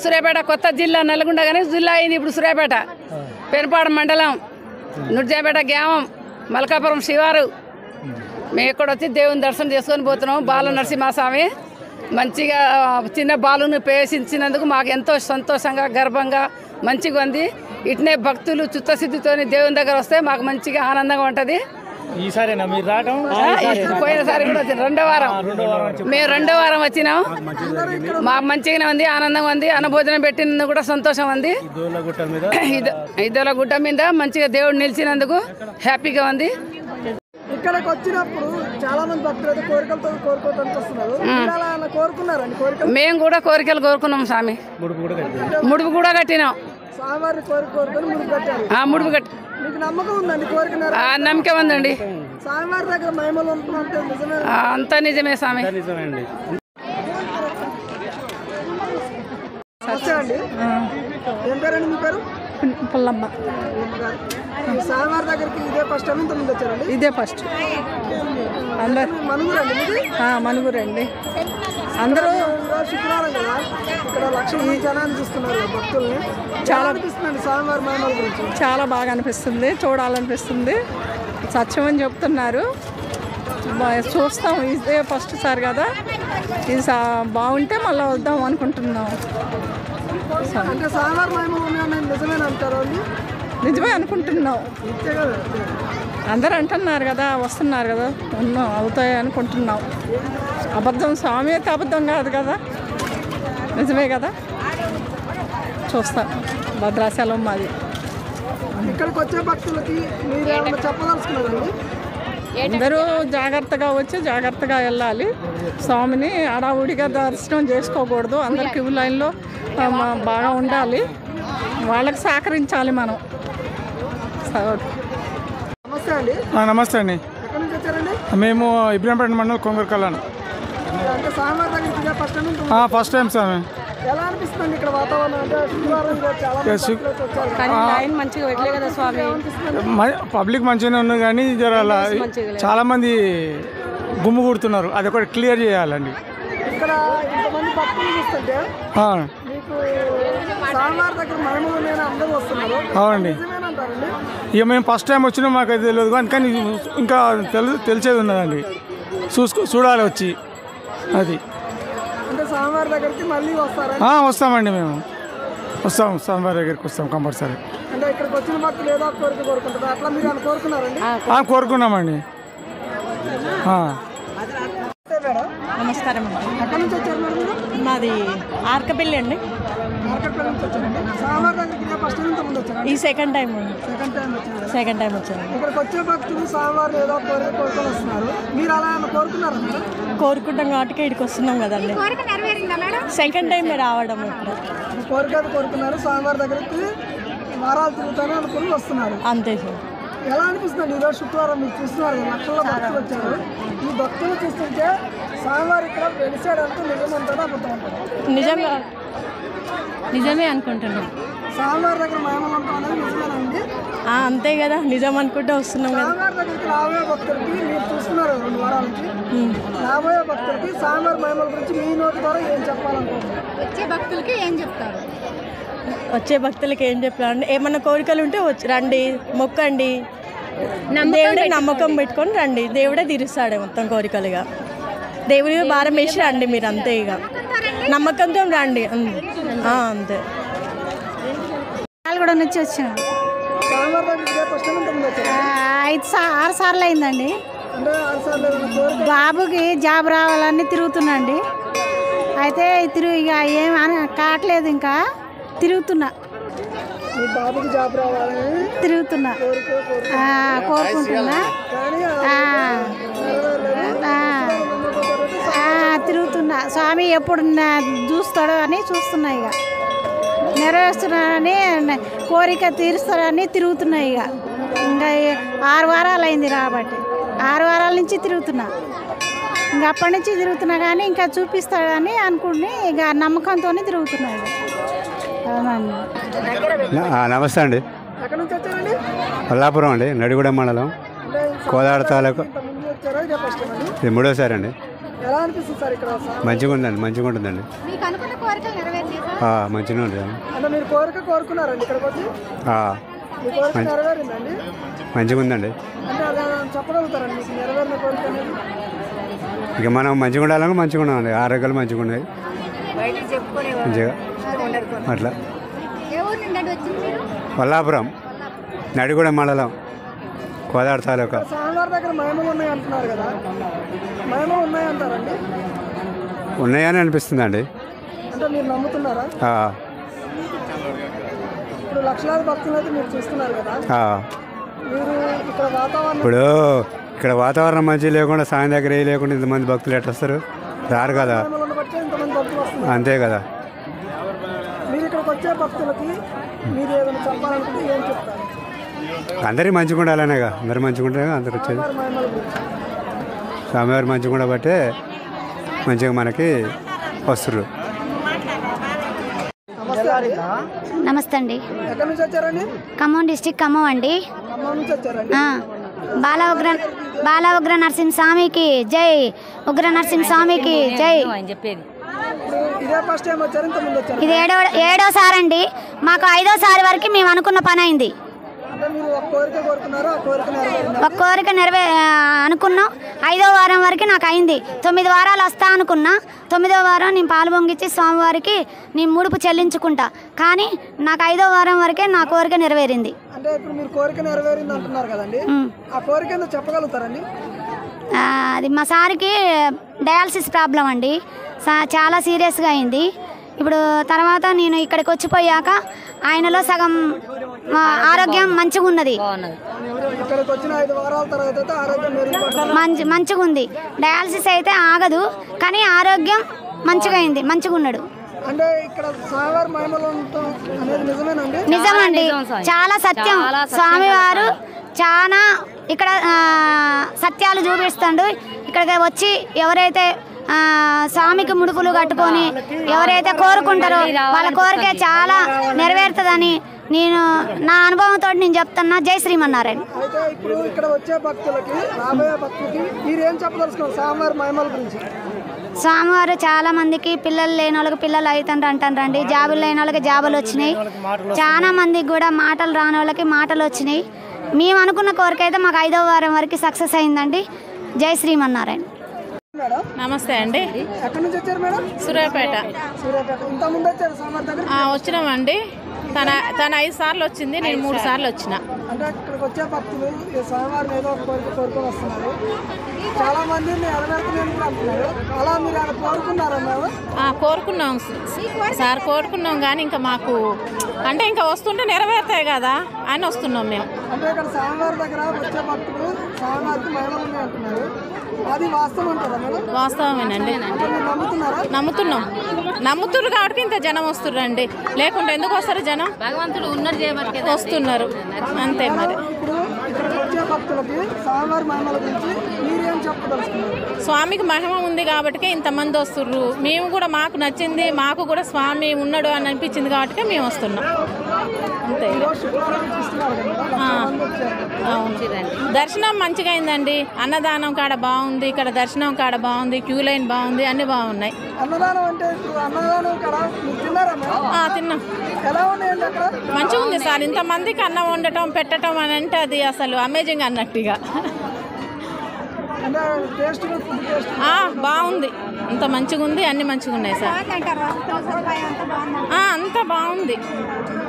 సూర్యాపేట కొత్త జిల్లా నల్గొండ కానీ జిల్లా అయింది ఇప్పుడు సూర్యాపేట పెనుపాడు మండలం నుర్జాపేట గ్రామం మల్కాపురం శివారు మేము ఇక్కడ వచ్చి దేవుని దర్శనం చేసుకొని పోతున్నాం. బాల నరసింహస్వామి మంచిగా చిన్న బాలును ప్రవేశించినందుకు మాకు ఎంతో సంతోషంగా గర్వంగా మంచిగా ఉంది. ఇట్నే భక్తులు చిత్తశుద్ధితో దేవుని దగ్గర వస్తే మాకు మంచిగా ఆనందంగా ఉంటుంది. పోయినసారి కూడా వచ్చిన రెండో వారం మేము రెండో వారం వచ్చినాం. మాకు మంచిగానే ఉంది, ఆనందంగా ఉంది. అన్నభోజనం పెట్టినందుకు కూడా సంతోషం ఉంది. ఇద్దల గుట్ట మీద మంచిగా దేవుడు నిలిచినందుకు హ్యాపీగా ఉంది. ఇక్కడికి వచ్చినప్పుడు చాలా మంది భక్తులు అయితే కోరికలతో కోరుకోవడానికి వస్తున్నారు. కోరుకున్నారండి కోరికలు? మేము కూడా కోరికలు కోరుకున్నాం స్వామి. ముడుపు కూడా కట్టినాం. స్వామివారిని కోరుకొని ముడుపు కట్టారు. ముడుపు కట్టి మీకు నమ్మకం ఉందండి? కోరికన్నారు? నమ్మకం ఉందండి. స్వామివారి దగ్గర మహిమలు ఉంటుందంటే నిజమే? అంతా నిజమే స్వామి. అండి ఏం పేరండి మీ పేరు? పుల్లమ్మ. స్వామివారి దగ్గరికి ఇదే ఫస్ట్ టైం ఇంతమంది వచ్చారండి? ఇదే ఫస్ట్. అందరు మనుగురండి మీది? మనుగురండి. అందరూ శుక్రవారం కదా, ఇక్కడ లక్షల జనాన్ని చూస్తున్నారు భక్తుల్ని. చాలా అనిపిస్తుంది స్వామివారి మహిమల గురించి. చాలా బాగా అనిపిస్తుంది, చూడాలనిపిస్తుంది. సత్యం అని చెప్తున్నారు, చూస్తాం. ఇదే ఫస్ట్ సార్ కదా, ఇది బాగుంటే మళ్ళీ వద్దాం అనుకుంటున్నాం. అంటే స్వామివారి మహిమలు ఉన్నాయని నిజమేనా అంటారు? నిజమే అనుకుంటున్నాం. అందరూ అంటున్నారు కదా, వస్తున్నారు కదా, ఉన్నాం అవుతాయి అనుకుంటున్నాం. అబద్ధం స్వామి అయితే అబద్ధం కాదు కదా, నిజమే కదా. చూస్తాం. భద్రాచలం మాది. ఇక్కడికి వచ్చే భక్తులకి మీరు ఏమైనా చెప్పదలుచుకున్నారండి? అందరూ జాగ్రత్తగా వచ్చి జాగ్రత్తగా వెళ్ళాలి. స్వామిని హడావుడిగా దర్శనం చేసుకోకూడదు. అందరు క్యూ లైన్లో బాగా ఉండాలి. వాళ్ళకి సహకరించాలి మనం. నమస్తే అండి. నమస్తే అండి. ఎక్కడి నుంచి వచ్చారండి? మేము ఇబ్రాహీంపేట మండలం కొంగరకల్లాను. అంటే స్వామివారి దగ్గరికి ఫస్ట్ టైం? ఫస్ట్ టైం స్వామి. ఎలా అనిపిస్తుంది ఇక్కడ వాతావరణం? అంటే శుక్రవారం మంచిగా పెట్టలే కదా స్వామి. పబ్లిక్ మంచిగానే ఉంది కానీ చాలా మంది గుమ్ము కూడుతున్నారు, అది ఒకటి క్లియర్ చేయాలండి. ఇక్కడ ఇంతమంది భక్తులు చూస్తుంటే మీకు స్వామివారి దగ్గర మహిమలు నేను అందరూ వస్తున్నారు. అవునండి. ఇక మేము ఫస్ట్ టైం వచ్చినా మాకు అది తెలియదు, కానీ ఇంకా తెలిసేది ఉన్నదండి. చూడాలి వచ్చి. అది అంటే స్వామివారి దగ్గరికి మళ్ళీ వస్తారా? వస్తామండి, మేము వస్తాం. స్వామివారి దగ్గరికి వస్తాం కంపల్సరీ. అంటే ఇక్కడికి వచ్చిన భక్తులు ఏదో కోరిక కోరుకుంటారు, అట్లా మీరు అని కోరుకున్నారండి? కోరుకున్నామండి. నమస్కారం అండి. ఎక్కడి నుంచి వచ్చారు మీరు? మాది ఆర్కపల్లి అండి. మార్కెట్పల్లి నుంచి వచ్చారండి. స్వామివారి దగ్గరికి ఫస్ట్ టైం ఇంతమంది వచ్చారు? ఈ సెకండ్ టైం వచ్చారు. సెకండ్ టైం వచ్చారు. ఇక్కడికి వచ్చే భక్తులు స్వామివారిని ఏదో కోరిక కోరుకొని వస్తున్నారు. మీరు అలా కోరుకున్నారు? కోరుకుంటాం కాబట్టి ఇక్కడికి వస్తున్నాం కదండి. సెకండ్ టైం రావడం ఇక్కడ. కోరిక కోరుకున్నారు, స్వామివారి దగ్గరికి వారాలు తిరుగుతాను అనుకుని వస్తున్నారు. అంతే సార్. ఎలా అనిపిస్తుంది? ఈరోజు శుక్రవారం మీరు చూస్తున్నారు, లక్షల్లో భక్తులు వచ్చారు. ఈ భక్తులు చూస్తుంటే స్వామివారి ఇక్కడ వెలిసాడంటే నిజమంటారా అబద్ధం అంటారా? నిజంగా నిజమే అనుకుంటున్నాం. స్వామివారి దగ్గర మహిమలు ఉంటాం అనేది నిజమేనండి? అంతే కదా, నిజం అనుకుంటే వస్తున్నాం కదా. స్వామివారి దగ్గరికి రాబోయే భక్తులకి మీరు చూస్తున్నారు 2 వారాల నుంచి, రాబోయే భక్తులకి స్వామివారి మహిమల గురించి మీ నోటి ద్వారా ఏం చెప్పాలనుకుంటున్నారు? వచ్చే భక్తులకి ఏం చెప్తారు? వచ్చే భక్తులకి ఏం చెప్పాలంటే, ఏమన్నా కోరికలు ఉంటే రండి, మొక్కండి. దేవుడే నమ్మకం పెట్టుకొని రండి, దేవుడే తీరుస్తాడు మొత్తం కోరికలుగా. దేవుడి భారం వేసి రండి మీరు, అంతే. ఇక నమ్మకంతో రండి, అంతే. కూడా నుంచి వచ్చాను. 5-6 సార్లు అయిందండి. బాబుకి జాబ్ రావాలని తిరుగుతున్నాండి. అయితే ఇక ఏం కావట్లేదు, ఇంకా తిరుగుతున్నా. తిరుగుతున్నా, కోరుకుంటున్నా, తిరుగుతున్నా. స్వామి ఎప్పుడు చూస్తాడో అని చూస్తున్నా. ఇక నెరవేరుస్తున్నాడని, కోరిక తీరుస్తాడని తిరుగుతున్నా. ఇంకా 6 వారాలు అయింది రాబట్టి, 6 వారాల నుంచి తిరుగుతున్నా. ఇంకా అప్పటి నుంచి తిరుగుతున్నా కానీ ఇంకా చూపిస్తాడని అనుకుని ఇక నమ్మకంతో తిరుగుతున్నా. నమస్తే అండి. కొల్లాపురం అండి, నడిగూడెం మండలం, కోదాడ తాలూకు. ఇది 3వ సారి అండి. ఎలా అనిపిస్తుంది సార్ ఇక్కడ మంచిగా ఉందండి, మంచిగా ఉంటుందండి. మీకు అనుకున్న కోరికలు నెరవేర్చారు. మంచిగా ఉంటుందండి. అంటే మీరు కోరుకున్నారండి ఇక్కడికి వచ్చి? మీ కోరిక నెరవేరిందండి? మంచిగా ఉందండి. అంటే అలా చెప్పగలుగుతారండి మీకు నెరవేరిన కోరిక అనేది? ఇక మనం మంచిగా ఉండాలని మంచిగా ఉన్నామండి, ఆరోగ్యాలు మంచిగా ఉన్నాయి మంచిగా అట్లా. ఏ ఊరు నుండి వచ్చింది మీరు? వల్లాపురం, నడిగూడ మండలం, కోదాడ తాలూకా. స్వామివారి దగ్గర మహిమలు ఉన్నాయి అంటున్నారు కదా, మహిమలు ఉన్నాయంటారండి? ఉన్నాయని అనిపిస్తుందండి. అంటే మీరు నమ్ముతున్నారా? ఇప్పుడు లక్షలాది భక్తులు అయితే మీరు చూస్తున్నారు కదా, మీరు ఇక్కడ వాతావరణం ఇప్పుడు ఇక్కడ వాతావరణం మంచిగా లేకుండా సాయం దగ్గర ఏ లేకుండా ఇంతమంది భక్తులు ఎట్లా వస్తారు? రారు కదా, బట్టి ఇంతమంది భక్తులు వస్తున్నారు. అంతే కదా. మీరు ఇక్కడికి వచ్చే భక్తులకి మీరు ఏదైనా చెప్పాలనుకుంటే ఏం చెప్తారు? అందరికీ మంచిగా ఉండాలనేగా, అందరూ మంచిగా ఉంటే అందరు వచ్చేది. మహిమల గురించి స్వామివారు మంచిగా ఉండబట్టే మంచిగా మనకి వస్తున్నారు. నమస్తే అండి. ఎక్కడి నుంచి వచ్చారండి? ఖమ్మం డిస్టిక్, ఖమ్మం అండి. ఖమ్మం నుంచి వచ్చారండి. బాల ఉగ్ర నరసింహ స్వామికి జై, ఉగ్ర నరసింహ స్వామికి జై. ఇదే ఫస్ట్ టైం వచ్చారు? ఇంత ముందు వచ్చారు? ఇది ఏడోసారి అండి. మాకు 5వ సారి వరకు మేము అనుకున్న పని అయింది. అంటే మీరు ఒక కోరిక కోరుకున్నారు, ఆ కోరిక నెరవేరిందా? ఒక కోరిక అనుకున్నాం. 5వ వారం వరకు నాకు అయింది. 9 వారాలు వస్తా అనుకున్నా. 9వ వారం నేను పాలు పొంగిచ్చి స్వామివారికి నేను ముడుపు చెల్లించుకుంటా. కానీ నాకు 5వ వారం వరకే నా కోరిక నెరవేరింది. అంటే ఇప్పుడు మీరు కోరిక నెరవేరింది అంటున్నారు కదండి, ఆ కోరిక ఏందో చెప్పగలుగుతారండి? అది మా సార్కి డయాలసిస్ ప్రాబ్లం అండి, చాలా సీరియస్గా అయింది. ఇప్పుడు తర్వాత నేను ఇక్కడికి వచ్చిపోయాక ఆయనలో సగం ఆరోగ్యం మంచిగా ఉన్నది, ఇక్కడికి వచ్చిన 5 వారాల తర్వాత అయితే ఆరోగ్యం మంచిగా ఉంది. డయాలసిస్ అయితే ఆగదు, కానీ ఆరోగ్యం మంచిగా అయింది, మంచిగా ఉన్నాడు. అంటే ఇక్కడ స్వామివారి మహిమలు అనేది నిజమేనండి? నిజమండి, చాలా సత్యం. స్వామివారు చాలా ఇక్కడ సత్యాలు చూపిస్తాడు. ఇక్కడికి వచ్చి ఎవరైతే స్వామికి ముడుపులు కట్టుకొని ఎవరైతే కోరుకుంటారో వాళ్ళ కోరిక చాలా నెరవేరుతుందని నేను నా అనుభవంతో నేను చెప్తున్నా. జై శ్రీమన్నారాయణ. అయితే ఇప్పుడు ఇక్కడ వచ్చే భక్తులకి, రాబోయే భక్తులకి మీరేం చెప్పదలుచుకున్నారు స్వామివారి మహిమల గురించి? స్వామివారు చాలా మందికి పిల్లలు లేని వాళ్ళకి పిల్లలు అవుతుండ్రు అంటారండి, జాబులు లేని వాళ్ళకి జాబులు వచ్చినాయి, చాలా మందికి కూడా మాటలు రాని వాళ్ళకి మాటలు వచ్చినాయి. మేము అనుకున్న కోరిక అయితే మాకు 5వ వారం వరకు సక్సెస్ అయిందండి. జై శ్రీమన్నారాయణ. నమస్తే అండి. ఎక్కడి నుంచి వచ్చారు మేడం? సూర్యాపేట. ఇంత ముందు వచ్చారు స్వామివారి దగ్గర? వచ్చినామండి. తన 5 సార్లు వచ్చింది, నేను 3 సార్లు వచ్చిన. అంటే ఇక్కడికి వచ్చే భక్తులు ఈ స్వామివారిని ఏదో ఒక కోరిక కోరుకొని వస్తున్నారు. చాలా మంది నెరవేరుతున్నాను అంటున్నారు. అలా మీరు అక్కడ కోరుకున్నారా మేడం? కోరుకున్నాం సార్, కోరుకున్నాం. కానీ ఇంకా మాకు అంటే ఇంకా వస్తుంటే నెరవేరుతాయి కదా అని వస్తున్నాం మేము. అంటే ఇక్కడ స్వామివారి దగ్గర వచ్చే భక్తులు స్వామివారికి మహిమలు ఉన్నాయి అంటున్నారు. అది వాస్తవం అంటారా మేడం? వాస్తవమేనండి. నమ్ముతున్నారా? నమ్ముతున్నారు కాబట్టి ఇంత జనం వస్తుర్రండి, లేకుంటే ఎందుకు వస్తారు జనం? భగవంతుడు ఉన్నది వస్తున్నారు, అంతే. మరి ఇప్పుడు ఇక్కడికి వచ్చే భక్తులకి స్వామివారి మహిమల గురించి మీరేం చెప్పదలుచుకున్నారు? స్వామికి మహిమ ఉంది కాబట్టి ఇంతమంది వస్తుర్రు. మేము కూడా మాకు నచ్చింది, మాకు కూడా స్వామి ఉన్నాడు అని అనిపించింది కాబట్టి మేము వస్తున్నాం, అంతే. అవును, దర్శనం మంచిగా అయిందండి. అన్నదానం కాడ బాగుంది, ఇక్కడ దర్శనం కాడ బాగుంది, క్యూ లైన్ బాగుంది, అన్ని బాగున్నాయి. అన్నదానం అంటే అన్నదానం కాడ తిన్నాం. ఎలా ఉన్నాయండి అక్కడ? మంచిగా ఉంది సార్. ఇంతమందికి అన్నం వండటం పెట్టడం అని అంటే అది అసలు అమేజింగ్ అన్నట్టుగా. బాగుంది, అంత మంచిగా ఉంది, అన్ని మంచిగా ఉన్నాయి సార్. అంతా బాగుంది.